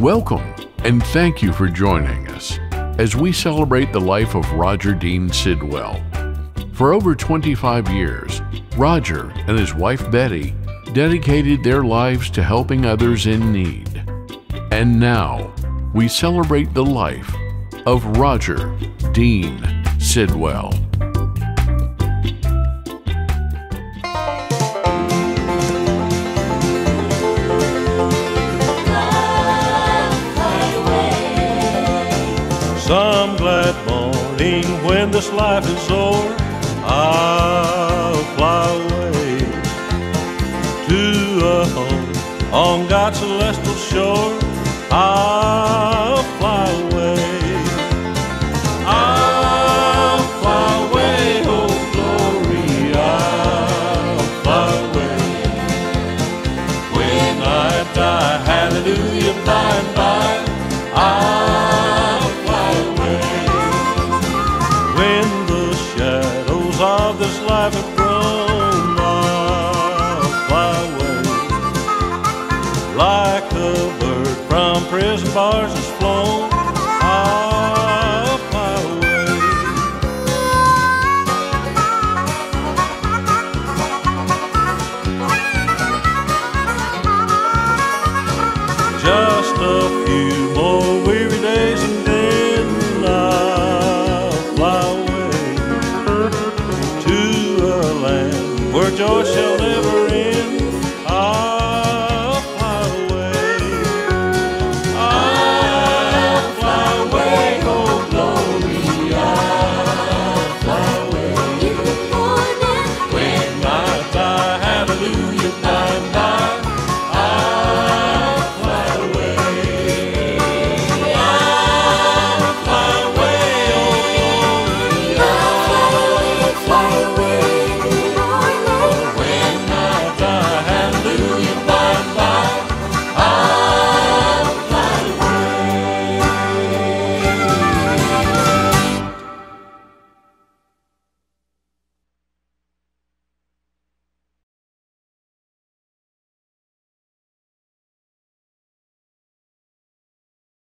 Welcome, and thank you for joining us as we celebrate the life of Roger Dean Sidwell. For over 25 years, Roger and his wife Betty dedicated their lives to helping others in need. And now, we celebrate the life of Roger Dean Sidwell. Some glad morning when this life is o'er, I'll fly away to a home on God's celestial shore. I'll fly away. I'll fly away, oh glory, I'll fly away. When I die, hallelujah, by and by, I'll fly away. When the shadows of this life have grown, I'll fly away. Like a bird from prison bars is flown, I'll fly away. Just a few more weary days and then I'll fly away to a land where joy shall never